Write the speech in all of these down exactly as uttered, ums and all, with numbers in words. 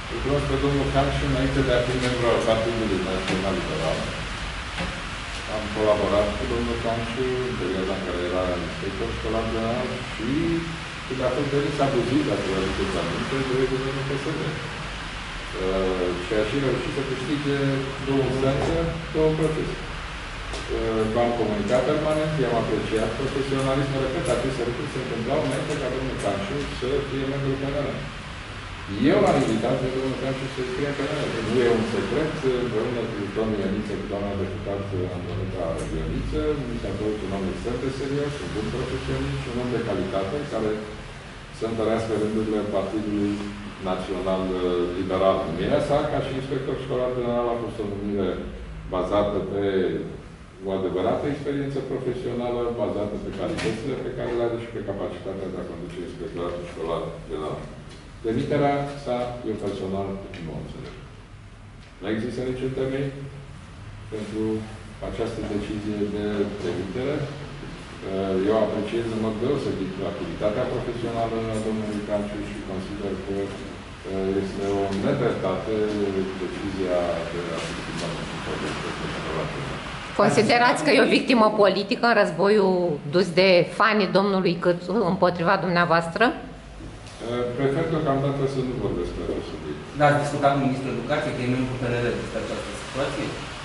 Îl cunosc pe domnul Canșu înainte de a fi membru al Partidului Național Liberal. Am colaborat cu domnul Canșu în perioada în care era inspector școlar general și când a fost venit abuziv, dacă vă aduceți aminte, de guvernul P S D. Și a și reușit să câștige două instanțe, două procese. V-am comunicat permanent, i-am apreciat profesionalism, repet, aceste lucruri se întâmplau înainte ca domnul Canșu să fie membru P N L. Eu l-am invitat pe domnul Canșu să scrie P N L. Nu e un secret, împreună cu domnul Ioniță, cu doamna deputat Antonica Ioniță, mi s-a părut un om extrem de serios, un bun profesionist și un om de calitate care să întărească rândurile Partidului Național Liberal. Numirea sa, ca și inspector școlar general, a fost o numire bazată pe o adevărată experiență profesională, bazată pe calitățile pe care le are și pe capacitatea de a conduce inspectoratul școlar general. Demiterea sa, eu personal, nu o înțeleg. Nu există niciun temei pentru această decizie de demitere. Eu apreciez în mod deosebit activitatea profesională a domnului Canșu și consider că este o nedreptate decizia de a schimba Considerați că e o victimă politică în războiul dus de fanii domnului Câțu împotriva dumneavoastră? Prefer deocamdată să nu vorbesc pe acest subiect. Da, ați discutat cu Ministrul Educației, că e membru P N L despre această situație?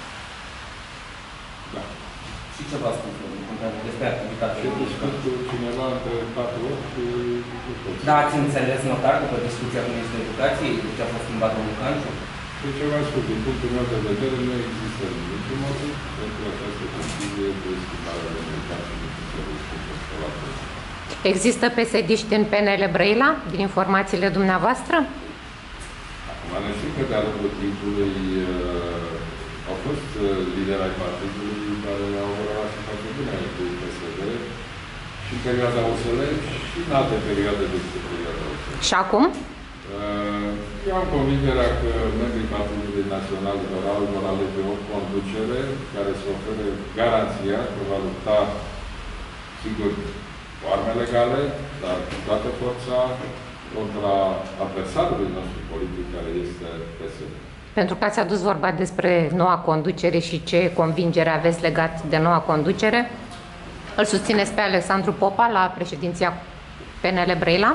Da. Și ce v-a spus despre activitatea? Și discut cu cineva între patru ori și... Da, ați înțeles măcar după discuția cu Ministrul Educației, de ce a fost schimbat domnul Canșu? De ce v-am spus, din punctul meu de vedere, nu există niciun motiv pentru această decizie de schimbare a domnului Canșu din funcția școlar. Există P S D-ști în P N L Brăila, din informațiile dumneavoastră? Acum ne știm că de-a lungul timpului uh, au fost uh, lideri ai partidului care au o relație foarte bună cu P S D și în perioada O S L și în alte perioade decât perioada O S L. Și acum? Uh, eu am convingerea că membrii Partidului Național Liberal vor alege o conducere care să ofere garanția că va lupta, sigur, cu arme legale, dar cu toată forța contra adversarului nostru politic, care este P S D. Pentru că ați adus vorba despre noua conducere și ce convingere aveți legat de noua conducere, îl susțineți pe Alexandru Popa la președinția P N L Brăila?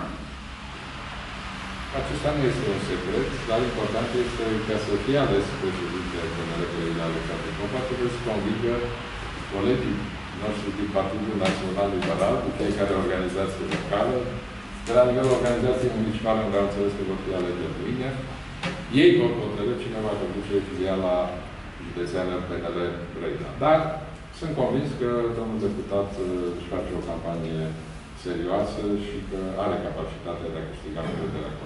Acesta nu este un secret, dar important este ca să fie ales președintele P N L Brăila Alexandru Popa, trebuie să convingă colegii noștri din Partidul Național Liberal, cu fiecare organizație locală. De la nivelul organizației municipale, unde am înțeles că vor fi alegeri mâine, ei vor hotărî cine va conduce filiala județeană P N L Brăila. Dar sunt convins că domnul deputat își face o campanie serioasă și că are capacitatea de a câștiga încrederea.